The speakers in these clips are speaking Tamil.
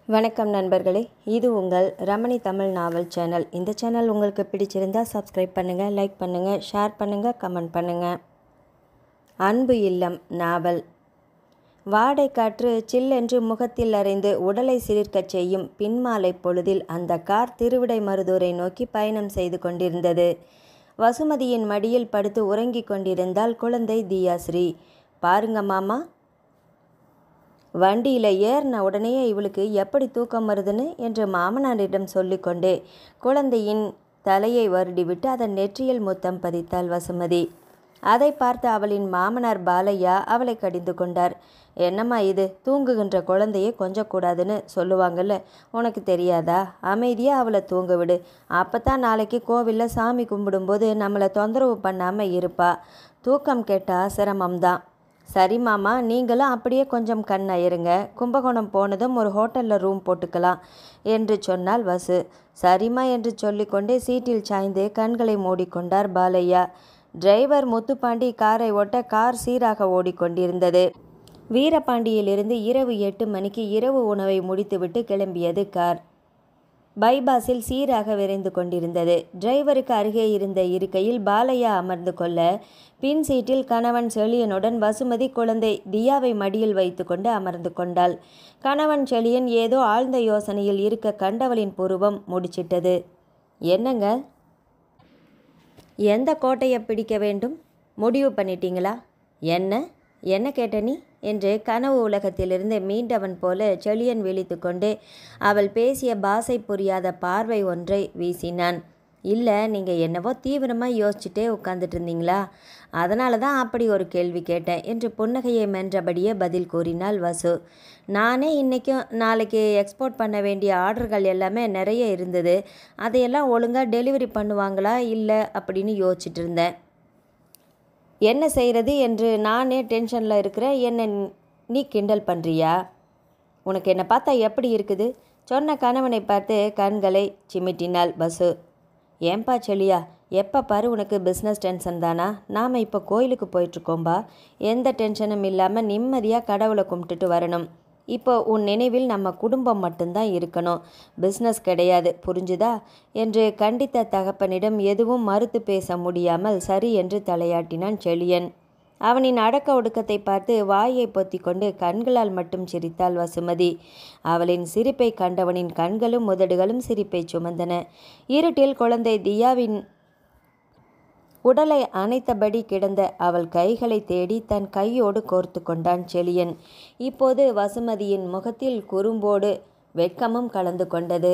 வணக்கம் நண்பர்களே, இது உங்கள் ரமணி தமிழ் நாவல் சேனல். இந்த சேனல் உங்களுக்கு பிடிச்சிருந்தால் சப்ஸ்கிரைப் பண்ணுங்கள், லைக் பண்ணுங்கள், ஷேர் பண்ணுங்கள், கமெண்ட் பண்ணுங்கள். அன்பு இல்லம் நாவல். வாடை காற்று சில்லென்று முகத்தில் அறைந்து உடலை சிலிர்க்கச் செய்யும் பின்மாலை பொழுதில் அந்த கார் திருவிடைமருதூரை நோக்கி பயணம் செய்து கொண்டிருந்தது. வசுமதியின் மடியில் படுத்து உறங்கிக் கொண்டிருந்தால் குழந்தை தியாஸ்ரீ. பாருங்க மாமா, வண்டியில் ஏறின உடனே இவளுக்கு எப்படி தூக்கம் வருதுன்னு என்று மாமனாரிடம் சொல்லிக்கொண்டே குழந்தையின் தலையை வருடிவிட்டு அதன் நெற்றியில் முத்தம் பதித்தாள் வசுமதி. அதை பார்த்து அவளின் மாமனார் பாலையா அவளை கடிந்து கொண்டார். என்னம்மா இது, தூங்குகின்ற குழந்தையை கொஞ்சக்கூடாதுன்னு சொல்லுவாங்கல்ல, உனக்கு தெரியாதா? அமைதியாக அவளை தூங்க விடு. அப்போ தான் நாளைக்கு கோவிலில் சாமி கும்பிடும்போது நம்மளை தொந்தரவு பண்ணாமல் இருப்பா. தூக்கம் கேட்டால் சிரமம்தான். சரி மாமா, நீங்களும் அப்படியே கொஞ்சம் கண் அயருங்க. கும்பகோணம் போனதும் ஒரு ஹோட்டலில் ரூம் போட்டுக்கலாம் என்று சொன்னாள் வசு. சரிம்மா என்று சொல்லிக்கொண்டே சீட்டில் சாய்ந்து கண்களை மூடிக்கொண்டார் பாலையா. டிரைவர் முத்துப்பாண்டி காரை ஓட்ட கார் சீராக ஓடிக்கொண்டிருந்தது. வீரபாண்டியிலிருந்து இரவு 8 மணிக்கு இரவு உணவை முடித்துவிட்டு கிளம்பியது கார். பைபாஸில் சீராக விரைந்து கொண்டிருந்தது. டிரைவருக்கு அருகே இருந்த இருக்கையில் பாலையா அமர்ந்து கொள்ள, பின் சீட்டில் கணவன் செழியனுடன் வசுமதி குழந்தை தியாவை மடியில் வைத்து கொண்டு அமர்ந்து கொண்டாள். கணவன் செழியன் ஏதோ ஆழ்ந்த யோசனையில் இருக்க கண்டவளின் புருவம் முடிச்சிட்டது. என்னங்க, எந்த கோட்டையை பிடிக்க வேண்டும் முடிவு பண்ணிட்டீங்களா? என்ன கேட்ட நீ என்று கனவு உலகத்திலிருந்து மீண்டவன் போல செழியன் விழித்து கொண்டு அவள் பேசிய பாஷை புரியாத பார்வை ஒன்றை வீசினான். இல்லை, நீங்கள் என்னவோ தீவிரமாக யோசிச்சுட்டே உட்காந்துட்டு இருந்தீங்களா? அதனால தான் அப்படி ஒரு கேள்வி கேட்டேன் என்று புன்னகையை மென்றபடியே பதில் கூறினாள் வசு. நானே இன்றைக்கும் நாளைக்கு எக்ஸ்போர்ட் பண்ண வேண்டிய ஆர்டர்கள் எல்லாமே நிறைய இருந்தது. அதையெல்லாம் ஒழுங்காக டெலிவரி பண்ணுவாங்களா இல்லை அப்படின்னு யோசிச்சுட்டு இருந்தேன். என்ன செய்கிறது என்று நானே டென்ஷனில் இருக்கிறேன். என்ன நீ கிண்டல் பண்ணுறியா? உனக்கு என்னை பார்த்தா எப்படி இருக்குது? சொன்ன கணவனை பார்த்து கண்களை சிமிட்டினாள் பசு. ஏன்பா செழியா, எப்போ பாரு உனக்கு பிஸ்னஸ் டென்ஷன் தானா? நாம் இப்போ கோயிலுக்கு போயிட்டுருக்கோம்பா. எந்த டென்ஷனும் இல்லாமல் நிம்மதியாக கடவுளை கும்பிட்டுட்டு வரணும். இப்போ உன் நினைவில் நம்ம குடும்பம் மட்டும்தான் இருக்கணும், பிஸ்னஸ் கிடையாது, புரிஞ்சுதா என்று கண்டித்த தகப்பனிடம் எதுவும் மறுத்து பேச முடியாமல் சரி என்று தலையாட்டினான் செழியன். அவனின் அடக்க ஒடுக்கத்தை பார்த்து வாயை பொத்தி கொண்டு கண்களால் மட்டும் சிரித்தாள் வசுமதி. அவளின் சிரிப்பை கண்டவனின் கண்களும் முதடுகளும் சிரிப்பை சுமந்தன. இருட்டில் குழந்தை தியாவின் உடலை அணைத்தபடி கிடந்த அவள் கைகளை தேடி தன் கையோடு கோர்த்து கொண்டான் செழியன். இப்போது வசுமதியின் முகத்தில் குறும்போடு வெட்கமும் கலந்து கொண்டது.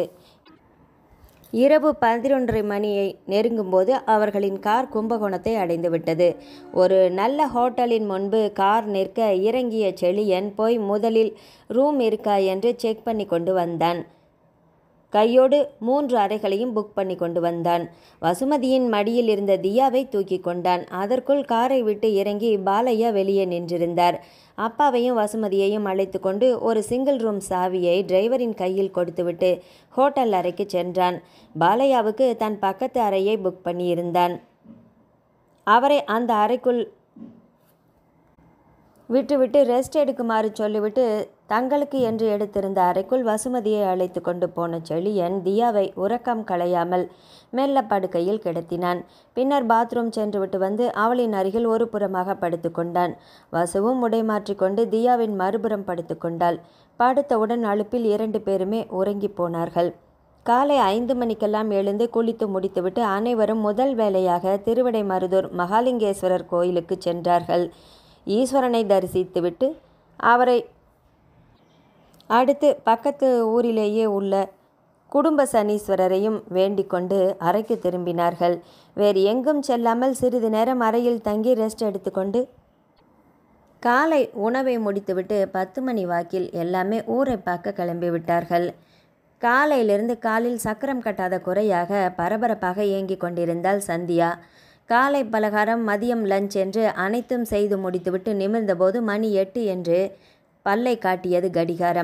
இரவு 11:30 மணியை நெருங்கும்போது அவர்களின் கார் கும்பகோணத்தை அடைந்து விட்டது. ஒரு நல்ல ஹோட்டலின் முன்பு கார் நிற்க இறங்கிய செழியன் போய் முதலில் ரூம் இருக்கா என்று செக் பண்ணி கொண்டு வந்தான். கையோடு 3 அறைகளையும் புக் பண்ணி கொண்டு வந்தான். வசுமதியின் மடியில் இருந்த தியாவை தூக்கி கொண்டான். அதற்குள் காரை விட்டு இறங்கி பாலையா வெளியே நின்றிருந்தார். அப்பாவையும் வசுமதியையும் அழைத்து கொண்டு ஒரு சிங்கிள் ரூம் சாவியை டிரைவரின் கையில் கொடுத்துவிட்டு ஹோட்டல் அறைக்கு சென்றான். பாலையாவுக்கு தன் பக்கத்து அறையை புக் பண்ணியிருந்தான். அவரை அந்த அறைக்குள் விட்டுவிட்டு ரெஸ்ட் எடுக்குமாறு சொல்லிவிட்டு தங்களுக்கு என்று எடுத்திருந்த அறைக்குள் வசுமதியை அழைத்து கொண்டு போன செழியன் தியாவை உறக்கம் களையாமல் மெல்ல படுக்கையில் கிடத்தினான். பின்னர் பாத்ரூம் சென்றுவிட்டு வந்து அவளின் அருகில் ஒரு புறமாக படுத்து கொண்டான். வசுவும் உடை மாற்றிக்கொண்டு தியாவின் மறுபுறம் படுத்து கொண்டாள். படுத்தவுடன் அலுப்பில் 2 பேருமே உறங்கி போனார்கள். காலை 5 மணிக்கெல்லாம் எழுந்து குளித்து முடித்துவிட்டு அனைவரும் முதல் வேளையாக திருவிடைமருதூர் மகாலிங்கேஸ்வரர் கோயிலுக்கு சென்றார்கள். ஈஸ்வரனை தரிசித்துவிட்டு அவரை அடுத்து பக்கத்து ஊரிலேயே உள்ள குடும்ப சனீஸ்வரரையும் வேண்டிக் கொண்டு அறைக்கு திரும்பினார்கள். வேறு எங்கும் செல்லாமல் சிறிது நேரம் அறையில் தங்கி ரெஸ்ட் எடுத்துக்கொண்டு காலை உணவை முடித்துவிட்டு 10 மணி வாக்கில் எல்லாமே ஊரை பார்க்க கிளம்பிவிட்டார்கள். காலையிலிருந்து காலில் சக்கரம் கட்டாத குறையாக பரபரப்பாக இயங்கிக் கொண்டிருந்தாள் சந்தியா. காலை பலகாரம், மதியம் லஞ்ச் என்று அனைத்தும் செய்து முடித்துவிட்டு நிமிர்ந்தபோது மணி 8 என்று பல்லை காட்டியது கடிகாரம்.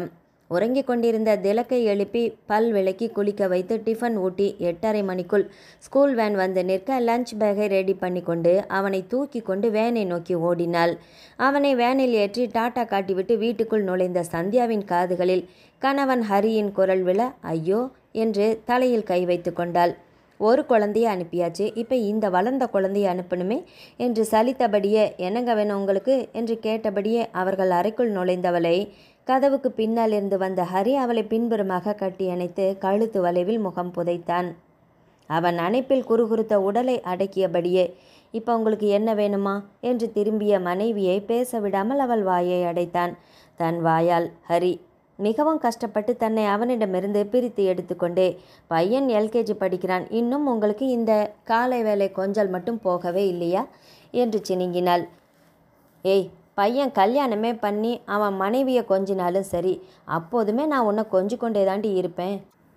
உறங்கிக் கொண்டிருந்த திலக்கை எழுப்பி பல் விளக்கி குளிக்க வைத்து டிஃபன் ஊட்டி 8:30 மணிக்குள் ஸ்கூல் வேன் வந்து நிற்க லஞ்ச் பேக்கை ரெடி பண்ணி கொண்டு அவனை தூக்கி கொண்டு வேனை நோக்கி ஓடினாள். அவனை வேனில் ஏற்றி டாட்டா காட்டிவிட்டு வீட்டுக்குள் நுழைந்த சந்தியாவின் காதுகளில் கணவன் ஹரியின் குரல் விழ ஐயோ என்று தலையில் கை வைத்து கொண்டாள். ஒரு குழந்தைய அனுப்பியாச்சு, இப்போ இந்த வளர்ந்த குழந்தைய அனுப்பணுமே என்று சலித்தபடியே என்னங்க வேணும் உங்களுக்கு என்று கேட்டபடியே அவர்கள் அறைக்குள் நுழைந்தவளை கதவுக்கு பின்னால் இருந்து வந்த ஹரி அவளை பின்புறமாக கட்டி அணைத்து கழுத்து வளைவில் முகம் புதைத்தான். அவன் அணைப்பில் குறுகுறுத்த உடலை அடக்கியபடியே இப்போ உங்களுக்கு என்ன வேணுமா என்று திரும்பிய மனைவியை பேச விடாமல் அவள் வாயை அடைத்தான். தன் வாயால் ஹரி மிகவும் கஷ்டப்பட்டு தன்னை அவனிடமிருந்து பிரித்து எடுத்துக்கொண்டே பையன் எல்கேஜி படிக்கிறான், இன்னும் உங்களுக்கு இந்த காலை வேலை கொஞ்சல் மட்டும் போகவே இல்லையா என்று சினுங்கினாள். ஏய், பையன் கல்யாணமே பண்ணி அவன் மனைவியை கொஞ்சினாலும் சரி, அப்போதுமே நான் உன்னை கொஞ்சி கொண்டே தாண்டி இருப்பேன்.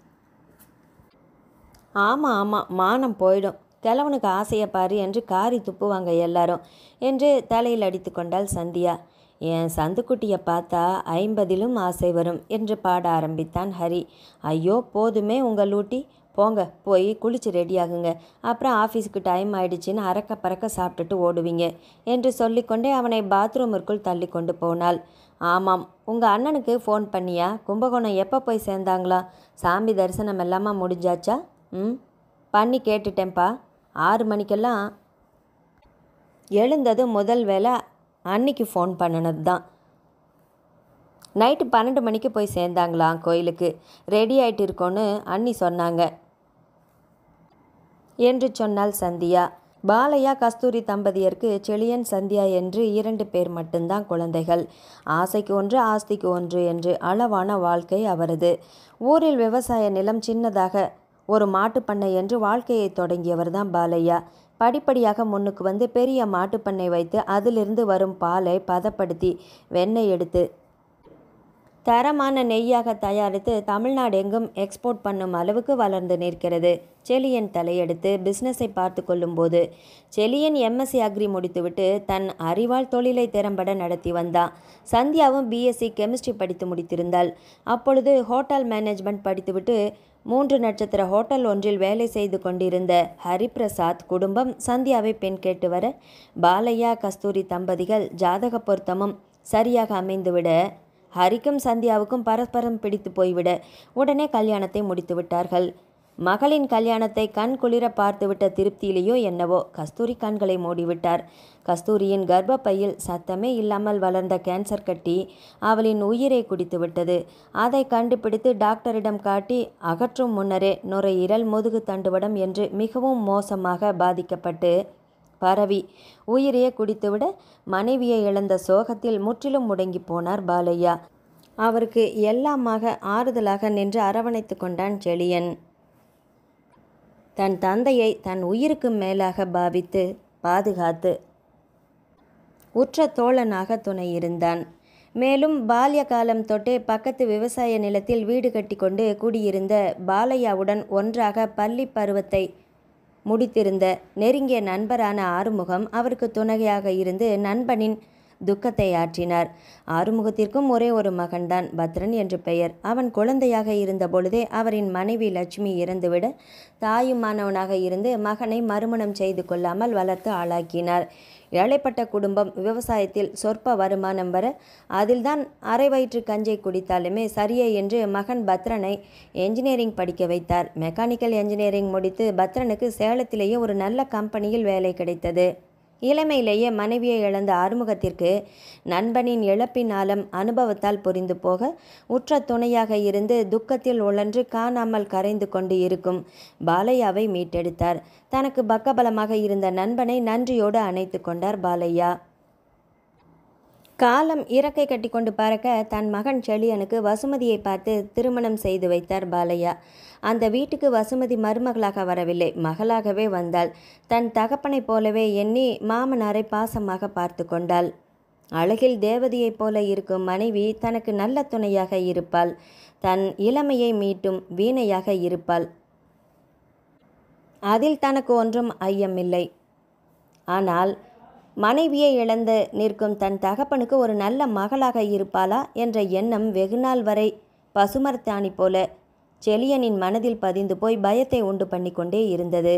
ஆமாம் ஆமாம், மானம் போயிடும், கிழவனுக்கு ஆசையை பாரு என்று காரி துப்புவாங்க எல்லாரும் என்று தலையில் அடித்து கொண்டாள் சந்தியா. என் சந்துக்குட்டியை பார்த்தா 50லும் ஆசை வரும் என்று பாட ஆரம்பித்தான் ஹரி. ஐயோ போதுமே உங்கள் லூட்டி, போங்க போய் குளிச்சு ரெடியாகுங்க, அப்புறம் ஆஃபீஸுக்கு டைம் ஆயிடுச்சின்னு அறக்க பறக்க சாப்பிட்டுட்டு ஓடுவீங்க என்று சொல்லிக்கொண்டே அவனை பாத்ரூமிற்குள் தள்ளி கொண்டு போனாள். ஆமாம், உங்கள் அண்ணனுக்கு ஃபோன் பண்ணியா? கும்பகோணம் எப்போ போய் சேர்ந்தாங்களா? சாமி தரிசனம் எல்லாமா முடிஞ்சாச்சா? பண்ணி கேட்டுட்டேன்ப்பா. 6 மணிக்கெல்லாம் எழுந்தது முதல் வேலை அன்னைக்கு ஃபோன் பண்ணினது தான். நைட்டு 12 மணிக்கு போய் சேர்ந்தாங்களாம் கோயிலுக்கு. ரெடி ஆகிட்டு இருக்கோன்னு அண்ணி சொன்னாங்க என்று சொன்னாள் சந்தியா. பாலையா கஸ்தூரி தம்பதியருக்கு செழியன் சந்தியா என்று 2 பேர் மட்டும்தான் குழந்தைகள். ஆசைக்கு ஒன்று ஆஸ்திக்கு ஒன்று என்று அளவான வாழ்க்கை அவரது. ஊரில் விவசாய நிலம் சின்னதாக ஒரு மாட்டுப்பண்ணை என்று வாழ்க்கையை தொடங்கியவர் தான் பாலையா. படிப்படியாக முன்னுக்கு வந்து பெரிய மாட்டுப்பண்ணை வைத்து அதிலிருந்து வரும் பாலை பதப்படுத்தி வெண்ணெய் எடுத்து தரமான நெய்யாக தயாரித்து தமிழ்நாடு எங்கும் எக்ஸ்போர்ட் பண்ணும் அளவுக்கு வளர்ந்து நிற்கிறது. செழியன் தலையெடுத்து பிஸ்னஸை பார்த்து கொள்ளும்போது செழியன் எம்எஸ்சி அக்ரி முடித்துவிட்டு தன் அறிவால் தொழிலை திறம்பட நடத்தி வந்தான். சந்தியாவும் பிஎஸ்சி கெமிஸ்ட்ரி படித்து முடித்திருந்தாள். அப்பொழுது ஹோட்டல் மேனேஜ்மெண்ட் படித்துவிட்டு 3 நட்சத்திர ஹோட்டல் ஒன்றில் வேலை செய்து கொண்டிருந்த ஹரிபிரசாத் குடும்பம் சந்தியாவை பெண் கேட்டு வர பாலையா கஸ்தூரி தம்பதிகள் ஜாதக பொருத்தமும் சரியாக அமைந்துவிட ஹரிக்கும் சந்தியாவுக்கும் பரஸ்பரம் பிடித்து போய்விட உடனே கல்யாணத்தை முடித்து விட்டார்கள். மகளின் கல்யாணத்தை கண் குளிர பார்த்துவிட்ட திருப்தியிலேயோ என்னவோ கஸ்தூரி கண்களை மூடிவிட்டார். கஸ்தூரியின் கர்ப்பப்பையில் சத்தமே இல்லாமல் வளர்ந்த கேன்சர் கட்டி அவளின் உயிரை குடித்து விட்டது. அதை கண்டுபிடித்து டாக்டரிடம் காட்டி அகற்றும் முன்னரே நுரையீரல் முதுகு தண்டுவடம் என்று மிகவும் மோசமாக பாதிக்கப்பட்டு பரவி உயிரையே குடித்துவிட மனைவியை இழந்த சோகத்தில் முற்றிலும் முடங்கி போனார் பாலையா. அவருக்கு எல்லாமாக ஆறுதலாக நின்று அரவணைத்து கொண்டான் செழியன். தன் தந்தையை தன் உயிருக்கு மேலாக பாவித்து பாதுகாத்து உற்ற தோழனாக துணை இருந்தான். மேலும் பால்ய காலம் தொட்டே பக்கத்து விவசாய நிலத்தில் வீடு கட்டி கொண்டு குடியிருந்த பாலையாவுடன் ஒன்றாக பள்ளி பருவத்தை முடித்திருந்த நெருங்கிய நண்பரான ஆறுமுகம் அவருக்கு துணையாக இருந்து நண்பனின் துக்கத்தை ஆற்றினார். ஆறுமுகத்திற்கும் ஒரே ஒரு மகன்தான், பத்ரன் என்று பெயர். அவன் குழந்தையாக இருந்த பொழுதே அவரின் மனைவி லட்சுமி இறந்துவிட தாயுமானவனாக இருந்து மகனை மறுமணம் செய்து கொள்ளாமல் வளர்த்து ஆளாக்கினார். ஏழைப்பட்ட குடும்பம், விவசாயத்தில் சொற்ப வருமானம் வர அதில்தான் அரை வயிற்று கஞ்சை குடித்தாலுமே சரியே என்று மகன் பத்ரனை என்ஜினியரிங் படிக்க வைத்தார். மெக்கானிக்கல் என்ஜினியரிங் முடித்து பத்ரனுக்கு சேலத்திலேயே ஒரு நல்ல கம்பெனியில் வேலை கிடைத்தது. இளமையிலேயே மனைவியை இழந்த ஆறுமுகத்திற்கு நண்பனின் இழப்பின் ஆழம் அனுபவத்தால் புரிந்து போக உற்ற துணையாக இருந்து துக்கத்தில் உழன்று காணாமல் கரைந்து கொண்டு இருக்கும் பாலையாவை மீட்டெடுத்தார். தனக்கு பக்கபலமாக இருந்த நண்பனை நன்றியோடு அணைத்து கொண்டார் பாலையா. காலம் இறக்கை கட்டி கொண்டு பறக்க தன் மகன் செழியனுக்கு வசுமதியை பார்த்து திருமணம் செய்து வைத்தார் பாலையா. அந்த வீட்டுக்கு வசுமதி மருமகளாக வரவில்லை, மகளாகவே வந்தாள். தன் தகப்பனைப் போலவே எண்ணி மாமனாரை பாசமாக பார்த்து கொண்டாள். அழகில் தேவதையைப் போல இருக்கும் மனைவி தனக்கு நல்ல துணையாக இருப்பாள். தன் இளமையை மீட்டும் வீணையாக இருப்பாள். அதில் தனக்கு ஒன்றும் ஐயமில்லை. ஆனால் மனைவியை இழந்து நிற்கும் தன் தகப்பனுக்கு ஒரு நல்ல மகளாக இருப்பாளா என்ற எண்ணம் வெகுநாள் வரை பசுமரத்தாணி போல செழியனின் மனதில் பதிந்து போய் பயத்தை உண்டு பண்ணி கொண்டே இருந்தது.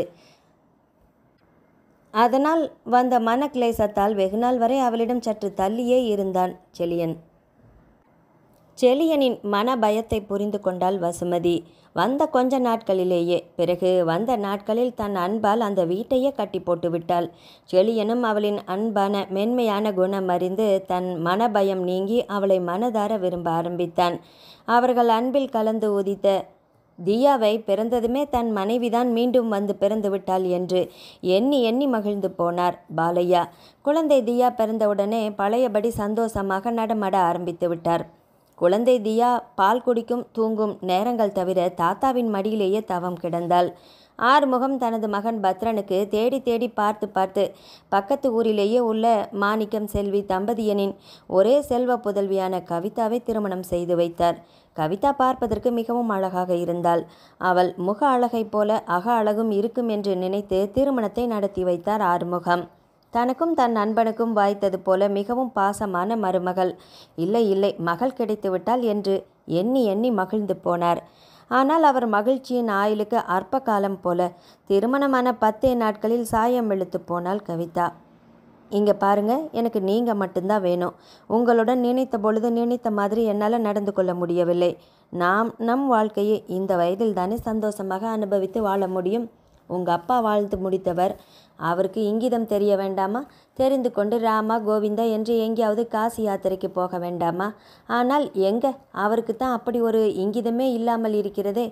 அதனால் வந்த மனக்லேசத்தால் வெகுநாள் வரை அவளிடம் சற்று தள்ளியே இருந்தான் செழியன். செழியனின் மன பயத்தை புரிந்து கொண்டாள் வசுமதி. வந்த கொஞ்ச நாட்களிலேயே, பிறகு வந்த நாட்களில் தன் அன்பால் அந்த வீட்டையே கட்டி போட்டு விட்டாள். செழியனும் அவளின் அன்பான மென்மையான குணம் அறிந்து தன் மனபயம் நீங்கி அவளை மனதார விரும்ப ஆரம்பித்தான். அவர்கள் அன்பில் கலந்து உதித்த தியாவை பிறந்ததுமே தன் மனைவிதான் மீண்டும் வந்து பிறந்து விட்டாள் என்று எண்ணி எண்ணி மகிழ்ந்து போனார் பாலையா. குழந்தை தியா பிறந்தவுடனே பழையபடி சந்தோஷமாக நடமாட ஆரம்பித்து விட்டார். குழந்தை தியா பால் குடிக்கும் தூங்கும் நேரங்கள் தவிர தாத்தாவின் மடியிலேயே தவம் கிடந்தாள். ஆறுமுகம் தனது மகன் பத்ரனுக்கு தேடி தேடி பார்த்து பார்த்து பக்கத்து ஊரிலேயே உள்ள மாணிக்கம் செல்வி தம்பதியனின் ஒரே செல்வ புதல்வியான கவிதாவை திருமணம் செய்து வைத்தார். கவிதா பார்ப்பதற்கு மிகவும் அழகாக இருந்தாள். அவள் முக அழகைப் போல அக அழகும் இருக்கும் என்று நினைத்து திருமணத்தை நடத்தி வைத்தார் ஆறுமுகம். தனக்கும் தன் நண்பனுக்கும் வாய்த்தது போல மிகவும் பாசமான மருமகள், இல்லை இல்லை மகள் கிடைத்துவிட்டாள் என்று எண்ணி எண்ணி மகிழ்ந்து போனார். ஆனால் அவர் மகிழ்ச்சியின் ஆயுளுக்கு அற்ப காலம் போல. திருமணமான 10 நாட்களில் சாயம் வெளுத்து போனாள் கவிதா. இங்கே பாருங்க, எனக்கு நீங்கள் மட்டும்தான் வேணும். உங்களுடன் நினைத்த பொழுது நினைத்த மாதிரி என்னால் நடந்து கொள்ள முடியவில்லை. நம் வாழ்க்கையை இந்த வயதில் தானே சந்தோஷமாக அனுபவித்து வாழ முடியும். உங்கள் அப்பா வாழ்த்து முடித்தவர். அவருக்கு இங்கிதம் தெரிய வேண்டாமா? தெரிந்து கொண்டு ராமா கோவிந்தா என்று எங்கேயாவது காசி யாத்திரைக்கு போக வேண்டாமா? ஆனால் எங்கே, அவருக்கு தான் அப்படி ஒரு இங்கிதமே இல்லாமல் இருக்கிறதே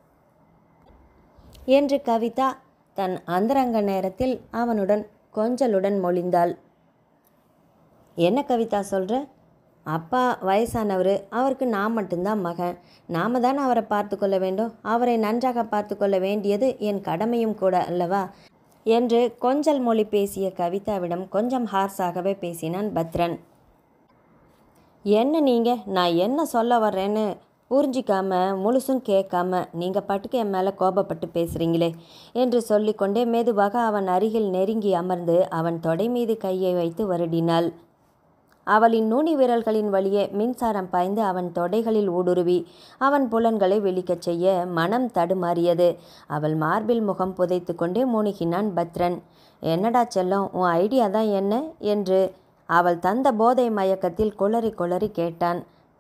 என்று கவிதா தன் அந்தரங்க நேரத்தில் அவனுடன் கொஞ்சலுடன் மொழிந்தாள். என்ன கவிதா சொல்கிற? அப்பா வயசானவர், அவருக்கு நான் மட்டும்தான் மகன். நாம தான் அவரை பார்த்து கொள்ள வேண்டும். அவரை நன்றாக பார்த்து கொள்ள வேண்டியது என் கடமையும் கூட அல்லவா என்று கொஞ்சல் மொழி பேசிய கவிதாவிடம் கொஞ்சம் ஹார்ஸாகவே பேசினான் பத்ரன். என்ன நீங்கள், நான் என்ன சொல்ல வர்றேன்னு புரிஞ்சிக்காம முழுசும் கேட்காம நீங்கள் பாட்டுக்கு என் மேலே கோபப்பட்டு பேசுகிறீங்களே என்று சொல்லிக்கொண்டே மெதுவாக அவன் அருகில் நெருங்கி அமர்ந்து அவன் தொடை மீது கையை வைத்து வருடினாள். அவளின் நுனி விரல்களின் வழியே மின்சாரம் பாய்ந்து அவன் தொடைகளில் ஊடுருவி அவன் புலன்களை வெளிக்கச் செய்ய மனம் தடுமாறியது. அவள் மார்பில் முகம் புதைத்து கொண்டே மூழ்கினான் பத்ரன். என்னடா செல்லம், உன் ஐடியா தான் என்ன என்று அவள் தந்த போதை மயக்கத்தில் குளறி குளறி கேட்டான்.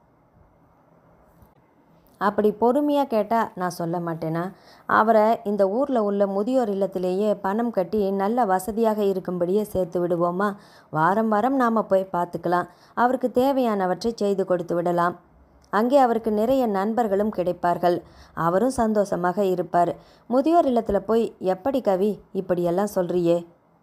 அப்படி பொறுமையாக கேட்டால் நான் சொல்ல மாட்டேனா? அவரை இந்த ஊரில் உள்ள முதியோர் இல்லத்திலேயே பணம் கட்டி நல்ல வசதியாக இருக்கும்படியே சேர்த்து விடுவோமா? வாரம் வாரம் நாம் போய் பார்த்துக்கலாம். அவருக்கு தேவையானவற்றை செய்து கொடுத்து விடலாம். அங்கே அவருக்கு நிறைய நண்பர்களும் கிடைப்பார்கள். அவரும் சந்தோஷமாக இருப்பார். முதியோர் இல்லத்தில் போய் எப்படி கவி இப்படியெல்லாம் சொல்றியே?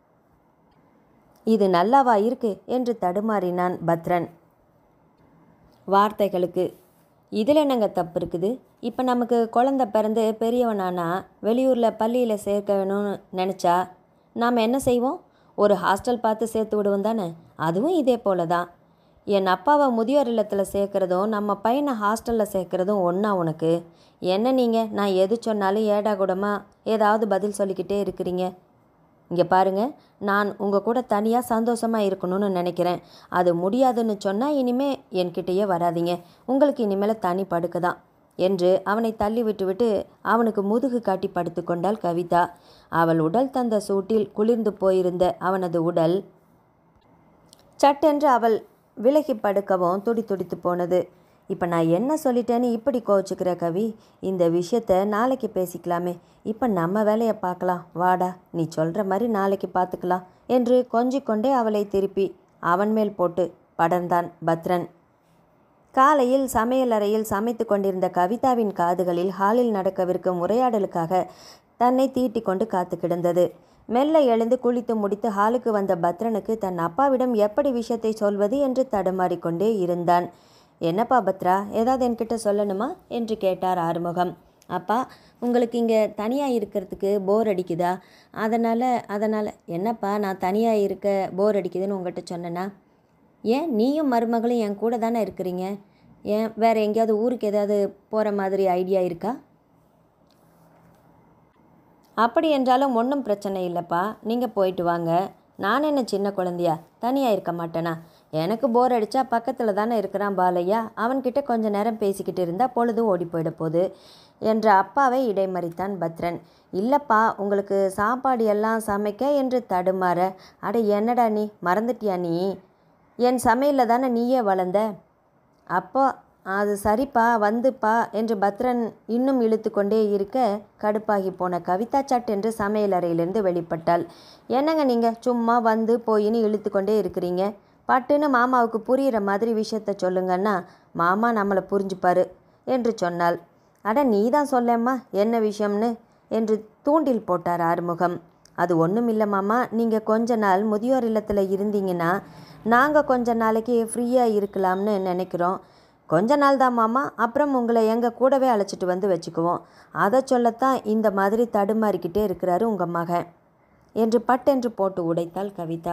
இது நல்லாவா இருக்கு என்று தடுமாறினான் பத்ரன். வார்த்தைகளுக்கு இதில் என்னங்க தப்பு இருக்குது? இப்போ நமக்கு குழந்த பிறந்து பெரியவனானா வெளியூரில் பள்ளியில் சேர்க்க வேணும்னு நினச்சா நாம் என்ன செய்வோம்? ஒரு ஹாஸ்டல் பார்த்து சேர்த்து விடுவோம் தானே? அதுவும் இதே போல தான். என் அப்பாவை முதியோர் இல்லத்தில் சேர்க்குறதும் நம்ம பையனை ஹாஸ்டலில் சேர்க்குறதும் ஒன்றா உனக்கு? என்ன நீங்கள், நான் எது சொன்னாலும் ஏடா கூடமாக ஏதாவது பதில் சொல்லிக்கிட்டே இருக்கிறீங்க. இங்கே பாருங்கள், நான் உங்கள் கூட தனியாக சந்தோஷமாக இருக்கணும்னு நினைக்கிறேன். அது முடியாதுன்னு சொன்னால் இனிமே என்கிட்டயே வராதிங்க. உங்களுக்கு இனிமேல் தனி படுக்க தான் என்று அவனை தள்ளி விட்டுவிட்டு அவனுக்கு முதுகு காட்டி படுத்து கொண்டாள் கவிதா. அவள் உடல் தந்த சூட்டில் குளிர்ந்து போயிருந்த அவனது உடல் சட்டென்று அவள் விலகி படுக்கவும் துடி துடித்து போனது. இப்போ நான் என்ன சொல்லிட்டேன்னு இப்படி கோச்சிக்கிற கவி? இந்த விஷயத்த நாளைக்கு பேசிக்கலாமே. இப்போ நம்ம வேலையை பார்க்கலாம். வாடா, நீ சொல்கிற மாதிரி நாளைக்கு பார்த்துக்கலாம் என்று கொஞ்சிக்கொண்டே அவளை திருப்பி அவன் மேல் போட்டு படர்ந்தான் பத்ரன். காலையில் சமையலறையில் சமைத்து கொண்டிருந்த கவிதாவின் காதுகளில் ஹாலில் நடக்கவிருக்கும் உரையாடலுக்காக தன்னை தீட்டி கொண்டு காத்து கிடந்தது. மெல்ல எழுந்து குளித்து முடித்து ஹாலுக்கு வந்த பத்ரனுக்கு தன் அப்பாவிடம் எப்படி விஷயத்தை சொல்வது என்று தடுமாறிக்கொண்டே இருந்தான். என்னப்பா பத்ரா, ஏதாவது என்கிட்ட சொல்லணுமா என்று கேட்டார் ஆறுமுகம். அப்பா, உங்களுக்கு இங்கே தனியாக இருக்கிறதுக்கு போர் அடிக்குதா? அதனால் என்னப்பா, நான் தனியாக இருக்க போர் அடிக்குதுன்னு உங்கள்கிட்ட சொன்னேன்னா? ஏன், நீயும் மருமகளும் என் கூட தானே இருக்கிறீங்க. ஏன் வேறு எங்கேயாவது ஊருக்கு ஏதாவது போகிற மாதிரி ஐடியா இருக்கா? அப்படி என்றாலும் ஒன்றும் பிரச்சனை இல்லைப்பா, நீங்கள் போயிட்டு வாங்க. நான் என்ன சின்ன குழந்தையா, தனியாக இருக்க மாட்டேனா? எனக்கு போர் அடித்தா பக்கத்தில் தானே இருக்கிறான் பாலையா, அவன்கிட்ட கொஞ்ச நேரம் பேசிக்கிட்டு இருந்தால் பொழுது ஓடி போயிட போகுது என்ற அப்பாவை இடைமறித்தான் பத்ரன். இல்லைப்பா, உங்களுக்கு சாப்பாடு எல்லாம் சமைக்க என்று தடுமாற, அட என்னடா நீ மறந்துட்டியா, நீ என் சமையலில் தானே நீயே வளர்ந்த. அப்போ அது சரிப்பா வந்துப்பா என்று பத்ரன் இன்னும் இழுத்து கொண்டே இருக்க கடுப்பாகி போன கவிதா சட் என்று சமையலறையிலிருந்து வெளிப்பட்டாள். என்னங்க நீங்கள் சும்மா வந்து போயின்னு இழுத்து கொண்டே இருக்கிறீங்க, பட்டுன்னு மாமாவுக்கு புரிகிற மாதிரி விஷயத்த சொல்லுங்கன்னா மாமா நம்மளை புரிஞ்சுப்பாரு என்று சொன்னாள். அட நீ தான் சொல்லேம்மா என்ன விஷயம்னு என்று தூண்டில் போட்டார் ஆறுமுகம். அது ஒன்றும் இல்லை மாமா, நீங்கள் கொஞ்ச நாள் முதியோர் இல்லத்தில் இருந்தீங்கன்னா நாங்கள் கொஞ்ச நாளைக்கு ஃப்ரீயாக இருக்கலாம்னு நினைக்கிறோம். கொஞ்ச நாள் தான் மாமா, அப்புறம் உங்களை எங்கள் கூடவே அழைச்சிட்டு வந்து வச்சுக்குவோம். அதை சொல்லத்தான் இந்த மாதிரி தடுமாறிக்கிட்டே இருக்கிறாரு உங்கள் மகன் என்று பட்டென்று போட்டு உடைத்தாள் கவிதா.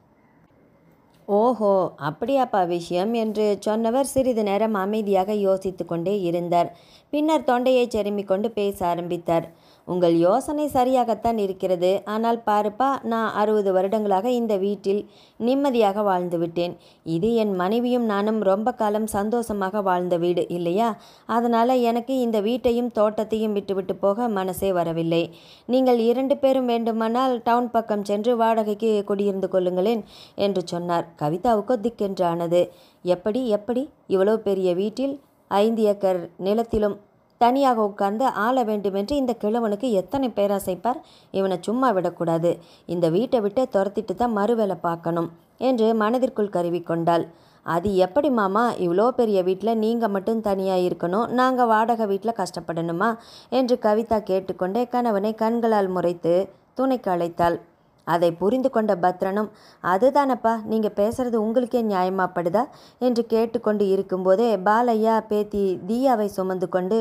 ஓஹோ, அப்படியாப்பா விஷயம் என்று சொன்னவர் சிறிது நேரம் அமைதியாக யோசித்து கொண்டே இருந்தார். பின்னர் தொண்டையை செருமிக் கொண்டு பேச ஆரம்பித்தார். உங்கள் யோசனை சரியாகத்தான் இருக்கிறது. ஆனால் பாருப்பா, நான் 60 வருடங்களாக இந்த வீட்டில் நிம்மதியாக வாழ்ந்து விட்டேன். இது என் மனைவியும் நானும் ரொம்ப காலம் சந்தோஷமாக வாழ்ந்த வீடு இல்லையா? அதனால் எனக்கு இந்த வீட்டையும் தோட்டத்தையும் விட்டுவிட்டு போக மனசே வரவில்லை. நீங்கள் 2 பேரும் வேண்டுமானால் டவுன் பக்கம் சென்று வாடகைக்கு குடியிருந்து கொள்ளுங்களேன் என்று சொன்னார். கவிதாவுக்கோ திக்கென்றானது. எப்படி எப்படி இவ்வளோ பெரிய வீட்டில் 5 ஏக்கர் நிலத்திலும் தனியாக உட்கார்ந்து ஆள வேண்டுமென்று இந்த கிழவனுக்கு எத்தனை பேராசைப்பார். இவனை சும்மா விடக்கூடாது, இந்த வீட்டை விட்டே துரத்திட்டு தான் மறுவேலை பார்க்கணும் என்று மனதிற்குள் கருவி கொண்டாள். அது எப்படி மாமா, இவ்வளோ பெரிய வீட்டில் நீங்கள் மட்டும் தனியாக இருக்கணும், நாங்கள் வாடகை வீட்டில் கஷ்டப்படணுமா என்று கவிதா கேட்டுக்கொண்டே கணவனை கண்களால் முறைத்து துணைக்கு அழைத்தாள். அதை புரிந்து கொண்ட பத்ரனும், அதுதானப்பா, நீங்கள் பேசுகிறது உங்களுக்கே நியாயமாப்படுதா என்று கேட்டுக்கொண்டு இருக்கும்போதே பாலையா பேத்தி தீயாவை சுமந்து கொண்டு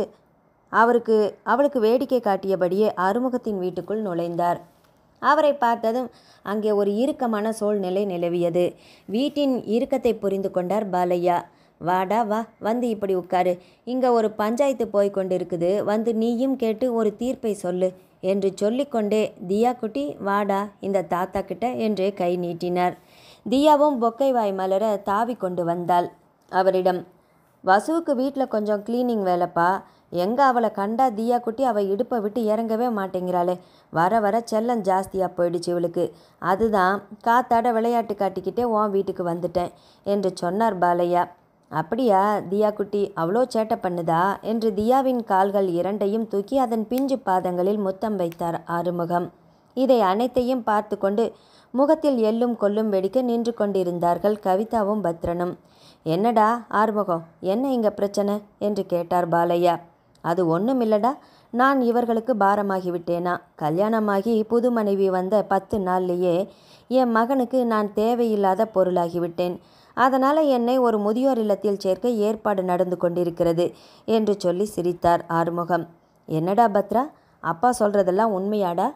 அவளுக்கு வேடிக்கை காட்டியபடியே ஆறுமுகத்தின் வீட்டுக்குள் நுழைந்தார். அவரை பார்த்ததும் அங்கே ஒரு இறுக்கமான சூழ்நிலை நிலவியது. வீட்டின் இறுக்கத்தை புரிந்து கொண்டார் பாலையா. வாடா வா, வந்து இப்படி உட்காரு, இங்கே ஒரு பஞ்சாயத்து போய் கொண்டிருக்குது, வந்து நீயும் கேட்டு ஒரு தீர்ப்பை சொல்லு என்று சொல்லிக்கொண்டே தியா குட்டி வாடா இந்த தாத்தா கிட்ட என்று கை நீட்டினார். தியாவும் பொக்கை வாய் மலர தாவி கொண்டு வந்தாள். அவரிடம், வசுவுக்கு வீட்டில் கொஞ்சம் கிளீனிங் வேலைப்பா, எங்கே அவளை கண்டா தியா குட்டி அவள் இடுப்பை விட்டு இறங்கவே மாட்டேங்கிறாளே, வர வர செல்லம் ஜாஸ்தியாக போயிடுச்சு இவளுக்கு, அதுதான் காத்தாட விளையாட்டு காட்டிக்கிட்டே உன் வீட்டுக்கு வந்துட்டேன் என்று சொன்னார் பாலையா. அப்படியா, தியா குட்டி அவ்வளோ சேட்டை பண்ணுதா என்று தியாவின் கால்கள் 2ஐயும் தூக்கி அதன் பிஞ்சு பாதங்களில் முத்தம் வைத்தார் ஆறுமுகம். இதை அனைத்தையும் பார்த்து கொண்டு முகத்தில் எள்ளும் கொல்லும் வெடிக்க நின்று கொண்டிருந்தார்கள் கவிதாவும் பத்ரனும். என்னடா ஆறுமுகம், என்ன இங்கே பிரச்சனை என்று கேட்டார் பாலையா. அது ஒன்றும் இல்லடா, நான் இவர்களுக்கு பாரமாகிவிட்டேனா? கல்யாணமாகி புது மனைவி வந்த 10 நாள்லேயே என் மகனுக்கு நான் தேவையில்லாத பொருளாகிவிட்டேன். அதனால் என்னை ஒரு முதியோர் இல்லத்தில் சேர்க்க ஏற்பாடு நடந்து கொண்டிருக்கிறது என்று சொல்லி சிரித்தார் ஆறுமுகம். என்னடா பத்ரா, அப்பா சொல்கிறதெல்லாம் உண்மையாடா?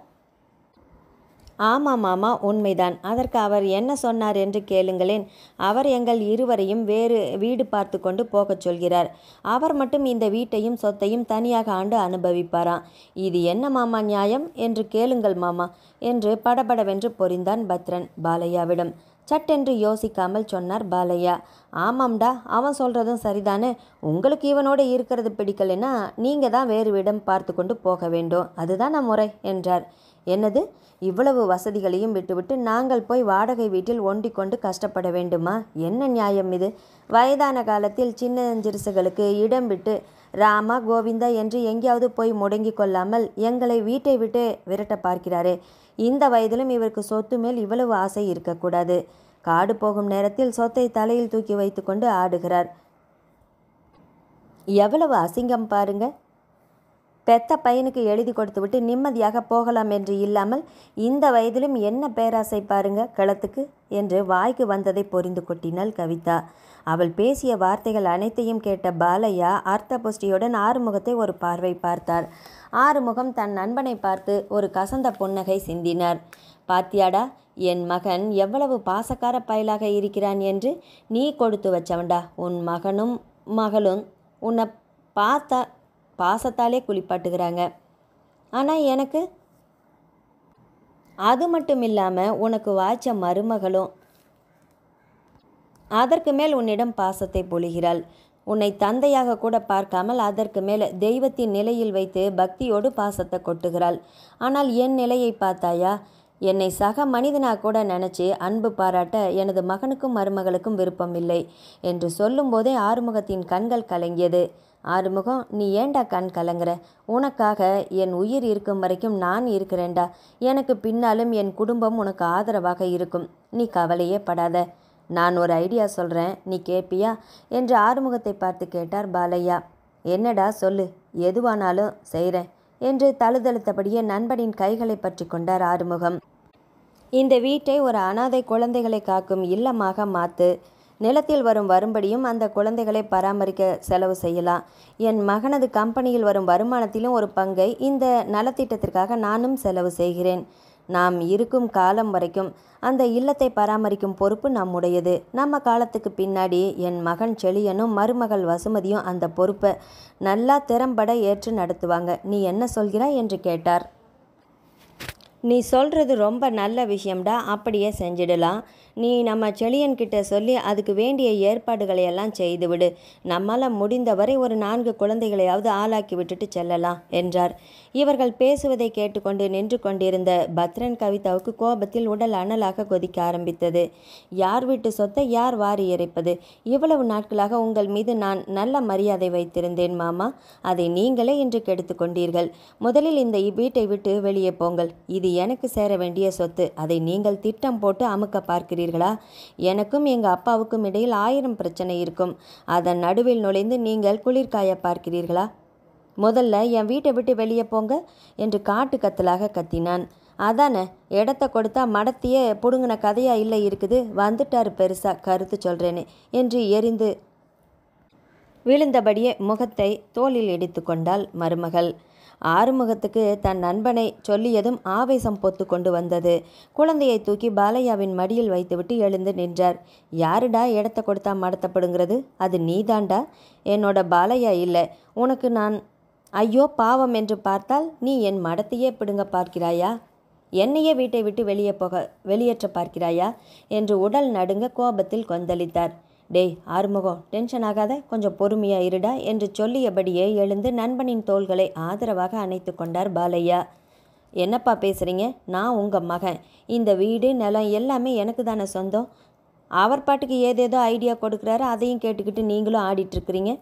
ஆமாம் மாமா, உண்மைதான். அதற்கு அவர் என்ன சொன்னார் என்று கேளுங்களேன். அவர் எங்கள் இருவரையும் வேறு வீடு பார்த்து கொண்டு போகச் சொல்கிறார். அவர் மட்டும் இந்த வீட்டையும் சொத்தையும் தனியாக ஆண்டு அனுபவிப்பாராம். இது என்ன மாமா நியாயம் என்று கேளுங்கள் மாமா என்று படபடவென்று பொறிந்தான் பத்ரன் பாலையாவிடம். சட்டென்று யோசிக்காமல் சொன்னார் பாலையா. ஆமாம்டா, அவன் சொல்கிறதும் சரிதானே. உங்களுக்கு இவனோடு இருக்கிறது பிடிக்கலைன்னா நீங்கள் தான் வேறு இடம் பார்த்து கொண்டு போக வேண்டும், அதுதான் முறை என்றார். என்னது, இவ்வளவு வசதிகளையும் விட்டுவிட்டு நாங்கள் போய் வாடகை வீட்டில் ஒண்டிக் கொண்டு கஷ்டப்பட வேண்டுமா? என்ன நியாயம் இது? வயதான காலத்தில் சின்னஞ்சிறுசுகளுக்கு இடம் விட்டு ராமா கோவிந்தா என்று எங்கேயாவது போய் முடங்கி கொள்ளாமல் எங்களை வீட்டை விட்டு விரட்ட பார்க்கிறாரே. இந்த வயதிலும் இவருக்கு சொத்து மேல் இவ்வளவு ஆசை இருக்கக்கூடாது. காடு போகும் நேரத்தில் சொத்தை தலையில் தூக்கி வைத்து கொண்டு ஆடுகிறார். எவ்வளவு அசிங்கம் பாருங்க. பெத்த பையனுக்கு எழுதி கொடுத்து விட்டு நிம்மதியாக போகலாம் என்று இல்லாமல் இந்த வயதிலும் என்ன பேராசை பாருங்க களத்துக்கு என்று வாய்க்கு வந்ததை பொறிந்து கொட்டினாள் கவிதா. அவள் பேசிய வார்த்தைகள் அனைத்தையும் கேட்ட பாலையா அர்த்த புஷ்டியுடன் ஆறுமுகத்தை ஒரு பார்வை பார்த்தார். ஆறுமுகம் தன் நண்பனை பார்த்து ஒரு கசந்த புன்னகை சிந்தினார். பாத்தியாடா, என் மகன் எவ்வளவு பாசக்கார பயலாக இருக்கிறான் என்று. நீ கொடுத்து வச்சவன்டா. உன் மகனும் மகளும் உன்னை பார்த்தா பாசத்தாலே குளிப்பாட்டுகிறாங்க. ஆனால் எனக்கு அது மட்டும் இல்லாமல் உனக்கு வாய்ச்ச மருமகளும் அதற்கு மேல் உன்னிடம் பாசத்தை பொழிகிறாள். உன்னை தந்தையாக கூட பார்க்காமல் அதற்கு மேல் தெய்வத்தின் நிலையில் வைத்து பக்தியோடு பாசத்தை கொட்டுகிறாள். ஆனால் என் நிலையை பார்த்தாயா? என்னை சக மனிதனாக கூட நினச்சி அன்பு பாராட்ட எனது மகனுக்கும் மருமகளுக்கும் விருப்பம் இல்லை என்று சொல்லும்போதே ஆறுமுகத்தின் கண்கள் கலங்கியது. ஆறுமுகம், நீ ஏண்டா கண் கலங்குற? உனக்காக என் உயிர் இருக்கும் வரைக்கும் நான் இருக்கிறேன்டா. எனக்கு பின்னாலும் என் குடும்பம் உனக்கு ஆதரவாக இருக்கும். நீ கவலையே படாத. நான் ஒரு ஐடியா சொல்கிறேன், நீ கேட்பியா என்று ஆறுமுகத்தை பார்த்து கேட்டார் பாலையா. என்னடா சொல்லு, எதுவானாலும் செய்கிறேன் என்று தழுதழுத்தபடியே நண்பனின் கைகளை பற்றி கொண்டார் ஆறுமுகம். இந்த வீட்டை ஒரு அனாதை குழந்தைகளை காக்கும் இல்லமாக மாற்று. நிலத்தில் வரும்படியும் அந்த குழந்தைகளை பராமரிக்க செலவு செய்யலாம். என் மகனது கம்பெனியில் வரும் வருமானத்திலும் ஒரு பங்கை இந்த நலத்திட்டத்திற்காக நானும் செலவு செய்கிறேன். நாம் இருக்கும் காலம் வரைக்கும் அந்த இல்லத்தை பராமரிக்கும் பொறுப்பு நம்முடையது. நம்ம காலத்துக்கு பின்னாடி என் மகன் செழியனும் மருமகள் வசுமதியும் அந்த பொறுப்பை நல்லா திறம்பட ஏற்று நடத்துவாங்க. நீ என்ன சொல்கிறாய் என்று கேட்டார். நீ சொல்கிறது ரொம்ப நல்ல விஷயம்டா, அப்படியே செஞ்சிடலாம். நீ நம்ம செழியன்கிட்ட சொல்லி அதுக்கு வேண்டிய ஏற்பாடுகளை எல்லாம் செய்துவிடு. நம்மால் முடிந்தவரை ஒரு 4 குழந்தைகளையாவது ஆளாக்கி விட்டுட்டு செல்லலாம் என்றார். இவர்கள் பேசுவதை கேட்டுக்கொண்டு நின்று கொண்டிருந்த பத்ரன் கவிதாவுக்கு கோபத்தில் உடல் அனலாக கொதிக்க ஆரம்பித்தது. யார் வீட்டு சொத்தை யார் வாரி இறைப்பது? இவ்வளவு நாட்களாக உங்கள் மீது நான் நல்ல மரியாதை வைத்திருந்தேன் மாமா. அதை நீங்களே இன்று கெடுத்து கொண்டீர்கள். முதலில் இந்த வீட்டை விட்டு வெளியே போங்கள். இது எனக்கு சேர வேண்டிய சொத்து. அதை நீங்கள் திட்டம் போட்டு அமுக்க பார்க்கிறீர்களா? எனக்கும் எங்கள் அப்பாவுக்கும் இடையில் 1000 பிரச்சனை இருக்கும். அதன் நடுவில் நுழைந்து நீங்கள் குளிர்காய பார்க்கிறீர்களா? முதல்ல என் வீட்டை விட்டு வெளியே போங்க என்று காட்டு கத்தலாக கத்தினான். அதானே, இடத்த கொடுத்தா மடத்தையே புடுங்கின கதையா இல்லை இருக்குது. வந்துட்டார் பெருசா கருத்து சொல்கிறேன்னு என்று எரிந்து விழுந்தபடியே முகத்தை தோளில் இடித்து கொண்டாள் மருமகள். ஆறுமுகத்துக்கு தன் நண்பனை சொல்லியதும் ஆவேசம் பொத்து கொண்டு வந்தது. குழந்தையை தூக்கி பாலையாவின் மடியில் வைத்துவிட்டு எழுந்து நின்றார். யாருடா இடத்த கொடுத்தா மடத்தப்படுங்கிறது? அது நீதாண்டா, என்னோட பாலையா இல்லை. உனக்கு நான் ஐயோ பாவம் என்று பார்த்தால் நீ என் மடத்தையே பிடுங்க பார்க்கிறாயா? என்னையே வீட்டை விட்டு வெளியேற்ற பார்க்கிறாயா என்று உடல் நடுங்க கோபத்தில் கொந்தளித்தார். டேய் ஆறுமுகம், டென்ஷன் ஆகாத, கொஞ்சம் பொறுமையாக இருடா என்று சொல்லியபடியே எழுந்து நண்பனின் தோள்களை ஆதரவாக அணைத்து கொண்டார் பாலையா. என்னப்பா பேசுகிறீங்க? நான் உங்கள் மகன். இந்த வீடு நிலம் எல்லாமே எனக்கு தானே சொந்தம். அவர் பாட்டுக்கு ஏதேதோ ஐடியா கொடுக்குறாரு, அதையும் கேட்டுக்கிட்டு நீங்களும் ஆடிட்டுருக்கிறீங்க.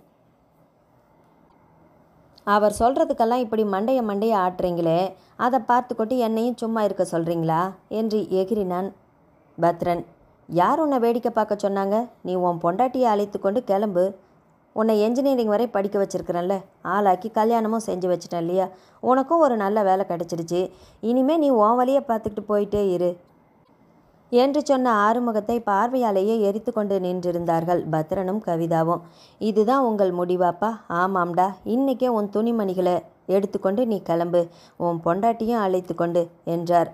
அவர் சொல்கிறதுக்கெல்லாம் இப்படி மண்டைய ஆட்டுறீங்களே, அதை பார்த்துக்கொண்டு என்னையும் சும்மா இருக்க சொல்கிறீங்களா என்று எகிரினான் பத்ரன். யார் உன்னை வேடிக்கை பார்க்க சொன்னாங்க? நீ உன் பொண்டாட்டியை அழைத்து கொண்டு கிளம்பு. உன்னை என்ஜினியரிங் வரை படிக்க வச்சுருக்கிறேன்ல, ஆளாக்கி கல்யாணமும் செஞ்சு வச்சிட்டேன் இல்லையா? உனக்கும் ஒரு நல்ல வேலை கிடச்சிருச்சு. இனிமேல் நீ உன் வழியை பார்த்துக்கிட்டு போயிட்டே இரு என்று சொன்ன ஆறுமுகத்தை பார்வையாலேயே எரித்து கொண்டு நின்றிருந்தார்கள் பத்ரனும் கவிதாவும். இதுதான் உங்கள் முடிவாப்பா? ஆமாம்டா, இன்றைக்கே உன் துணிமணிகளை எடுத்துக்கொண்டு நீ கிளம்பு, உன் பொண்டாட்டியும் அழைத்து கொண்டு என்றார்.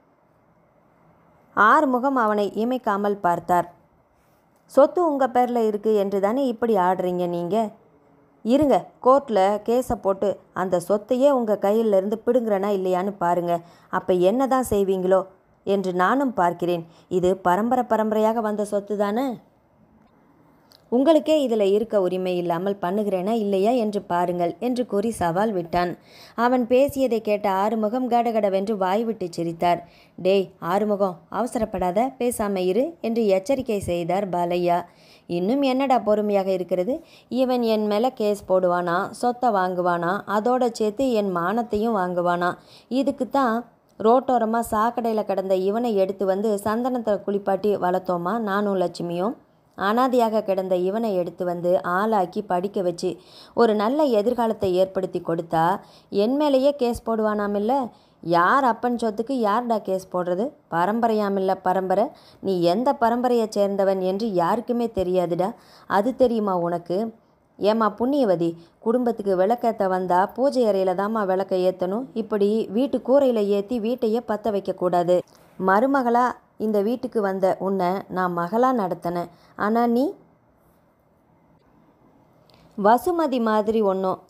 ஆறுமுகம் அவனை இமைக்காமல் பார்த்தார். சொத்து உங்கள் பேரில் இருக்குது என்று தானே இப்படி ஆடுறீங்க நீங்கள்? இருங்க, கோர்ட்டில் கேஸை போட்டு அந்த சொத்தையே உங்கள் கையிலிருந்து பிடுங்குறனா இல்லையான்னு பாருங்கள். அப்போ என்ன தான் செய்வீங்களோ என்று நானும் பார்க்கிறேன். இது பரம்பரையாக வந்த சொத்து தானே. உங்களுக்கே இதில் இருக்க உரிமை இல்லாமல் பண்ணுகிறேனா இல்லையா என்று பாருங்கள் என்று கூறி சவால் விட்டான். அவன் பேசியதை கேட்ட ஆறுமுகம் கடகடவென்று வாய் விட்டு சிரித்தார். டேய் ஆறுமுகம், அவசரப்படாத, பேசாம இரு என்று எச்சரிக்கை செய்தார் பாலையா. இன்னும் என்னடா பொறுமையாக இருக்கிறது? இவன் என் மேலே கேஸ் போடுவானா, சொத்தை வாங்குவானா, அதோட சேர்த்து என் மானத்தையும் வாங்குவானா. இதுக்குத்தான் ரோட்டோரமாக சாக்கடையில் கிடந்த இவனை எடுத்து வந்து சந்தனத்தை குளிப்பாட்டி வளர்த்தோமா நானும் லட்சுமியும். அனாதையாக கிடந்த இவனை எடுத்து வந்து ஆளாக்கி படிக்க வச்சு ஒரு நல்ல எதிர்காலத்தை ஏற்படுத்தி கொடுத்தா என் மேலேயே கேஸ் போடுவானாமில்ல. யார் அப்பன் சொத்துக்கு யார்டா கேஸ் போடுறது? பரம்பரையாமில்ல பரம்பரை. நீ எந்த பரம்பரையை சேர்ந்தவன் என்று யாருக்குமே தெரியாதுடா. அது தெரியுமா உனக்கு? ஏம்மா புண்ணியவதி, குடும்பத்துக்கு விளக்கேற்ற வந்தால் பூஜை அறையில் தாம்மா விளக்கை ஏற்றணும். இப்படி வீட்டு கூரையில் ஏற்றி வீட்டையே பற்ற வைக்கக்கூடாது. மருமகளா இந்த வீட்டுக்கு வந்த உன்னை நான் மகளாக நடத்தினேன். ஆனால் நீ வசுமதி மாதிரி ஒன்றும்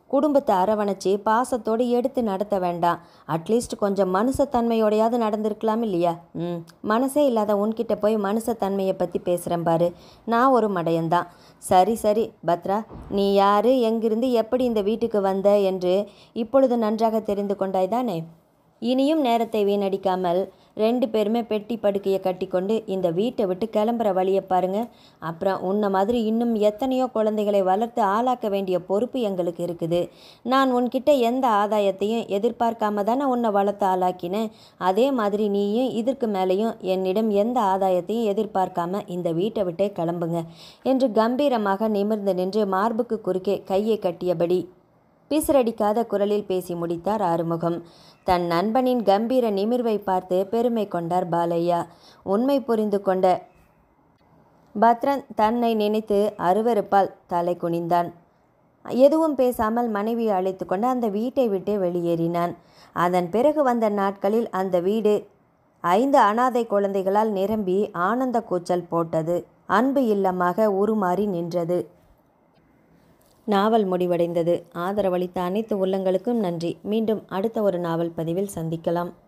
குடும்பத்தை அரவணைச்சி பாசத்தோடு எடுத்து நடத்த வேண்டாம். அட்லீஸ்ட் கொஞ்சம் மனுஷத்தன்மையோடையாவது நடந்திருக்கலாம் இல்லையா? மனசே இல்லாத உன்கிட்ட போய் மனுஷத்தன்மையை பற்றி பேசுகிறேன் பாரு. நான் ஒரு மடையன்தான். சரி சரி பத்ரா, நீ யார், எங்கிருந்து எப்படி இந்த வீட்டுக்கு வந்த என்று இப்பொழுது நன்றாக தெரிந்து கொண்டாய்தானே? இனியும் நேரத்தை வீணடிக்காமல் 2 பேருமே பெட்டி படுக்கையை கட்டிக்கொண்டு இந்த வீட்டை விட்டு கிளம்புற வழியை பாருங்க. அப்புறம் உன்னை மாதிரி இன்னும் எத்தனையோ குழந்தைகளை வளர்த்து ஆளாக்க வேண்டிய பொறுப்பு எங்களுக்கு இருக்குது. நான் உன்கிட்ட எந்த ஆதாயத்தையும் எதிர்பார்க்காம தானே உன்னை வளர்த்து ஆளாக்கினேன். அதே மாதிரி நீயும் இதற்கு மேலேயும் என்னிடம் எந்த ஆதாயத்தையும் எதிர்பார்க்காம இந்த வீட்டை விட்டே கிளம்புங்க என்று கம்பீரமாக நிமிர்ந்து நின்று மார்புக்கு குறுக்கே கையை கட்டியபடி பிசிறடிக்காத குரலில் பேசி முடித்தார் ஆறுமுகம். தன் நண்பனின் கம்பீர நிமிர்வை பார்த்து பெருமை கொண்டார் பாலையா. உண்மை புரிந்து கொண்ட பத்ரன் தன்னை நினைத்து அருவருப்பால் தலை குனிந்தான். எதுவும் பேசாமல் மனைவியை அழைத்து கொண்டு அந்த வீட்டை விட்டு வெளியேறினான். அதன் பிறகு வந்த நாட்களில் அந்த வீடு 5 அனாதை குழந்தைகளால் நிரம்பி ஆனந்த கூச்சல் போட்டது. அன்பு இல்லமாக உருமாறி நின்றது. நாவல் முடிவடைந்தது. ஆதரவளித்த அனைத்து உள்ளங்களுக்கும் நன்றி. மீண்டும் அடுத்த ஒரு நாவல் பதிவில் சந்திக்கலாம்.